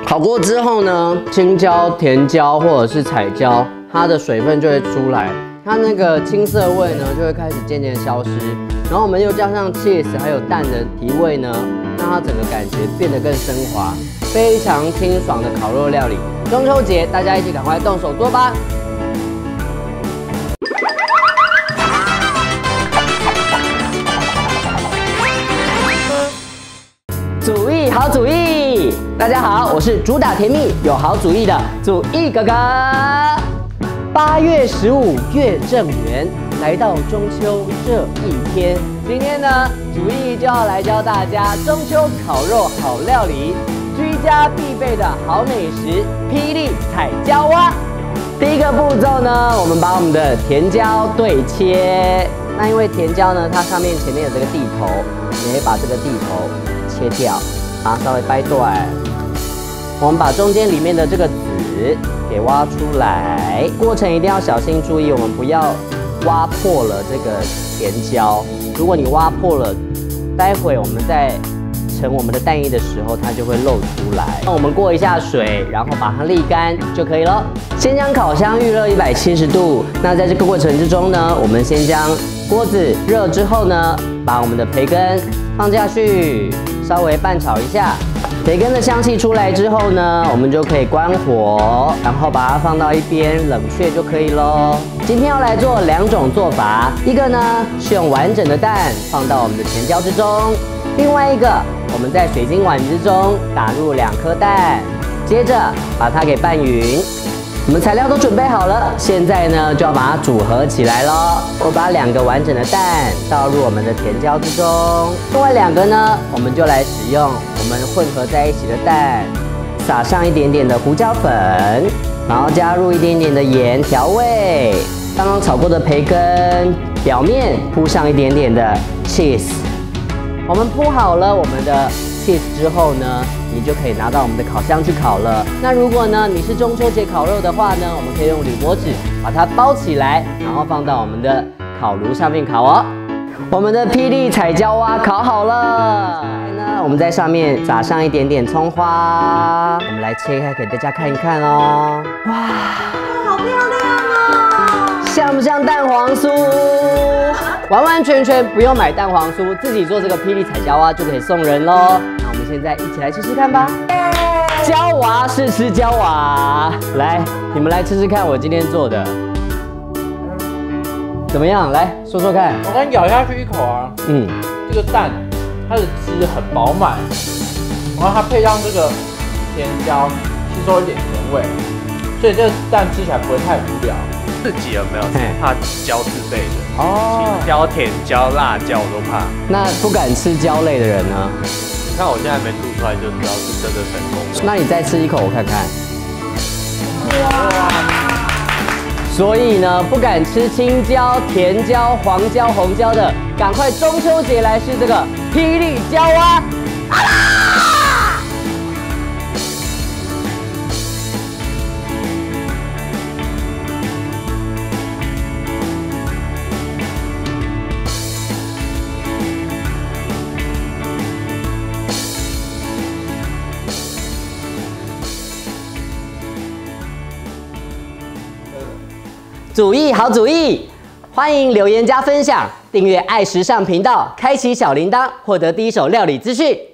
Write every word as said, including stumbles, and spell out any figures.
烤过之后呢，青椒、甜椒或者是彩椒，它的水分就会出来，它那个青涩味呢就会开始渐渐消失。然后我们又加上 cheese 还有蛋的提味呢，让它整个感觉变得更升华，非常清爽的烤肉料理。中秋节大家一起赶快动手做吧！主意好主意，大家好，我是主打甜蜜有好主意的主意哥哥。八月十五月正圆，来到中秋这一天，今天呢，主意就要来教大家中秋烤肉好料理，居家必备的好美食——霹雳彩椒蛙。第一个步骤呢，我们把我们的甜椒对切。那因为甜椒呢，它上面前面有这个蒂头，你会把这个蒂头切掉，把它稍微掰断。我们把中间里面的这个籽给挖出来，过程一定要小心注意，我们不要挖破了这个甜椒。如果你挖破了，待会我们在盛我们的蛋液的时候，它就会漏出来。那我们过一下水，然后把它沥干就可以了。先将烤箱预热一百七十度。那在这个过程之中呢，我们先将锅子热之后呢，把我们的培根放下去，稍微拌炒一下。培根的香气出来之后呢，我们就可以关火，然后把它放到一边冷却就可以咯。今天要来做两种做法，一个呢是用完整的蛋放到我们的甜椒之中，另外一个我们在水晶碗之中打入两颗蛋，接着把它给拌匀。我们材料都准备好了，现在呢就要把它组合起来咯。我把两个完整的蛋倒入我们的甜椒之中，另外两个呢，我们就来使用我们混合在一起的蛋，撒上一点点的胡椒粉，然后加入一点点的盐调味。刚刚炒过的培根表面铺上一点点的 cheese。我们铺好了我们的 cheese 之后呢，你就可以拿到我们的烤箱去烤了。那如果呢你是中秋节烤肉的话呢，我们可以用铝箔纸把它包起来，然后放到我们的烤炉上面烤哦。我们的霹雳彩椒蛙烤好了，呢我们在上面撒上一点点葱花，我们来切开给大家看一看哦。哇， 好漂亮哦！ 像不像蛋黄酥？完完全全不用买蛋黄酥，自己做这个霹雳彩椒蛙就可以送人咯。那我们现在一起来吃吃看吧。椒娃试吃椒娃，来，你们来吃吃看我今天做的，怎么样？来说说看。 我刚咬下去一口啊，嗯，这个蛋它的汁很饱满，然后它配上这个甜椒，吸收一点甜味，所以这个蛋吃起来不会太无聊。 自己有没有怕椒自备的？哦，青椒、甜椒、辣椒我都怕。 那不敢吃椒类的人呢？ 你看我现在没吐出来，就知道是真的成功了。 那你再吃一口我看看。哇！所以呢，不敢吃青椒、甜椒、黄椒、红椒的，赶快中秋节来试这个霹雳椒蛙。啊啦！主意好主意，欢迎留言加分享，订阅爱时尚频道，开启小铃铛，获得第一手料理资讯。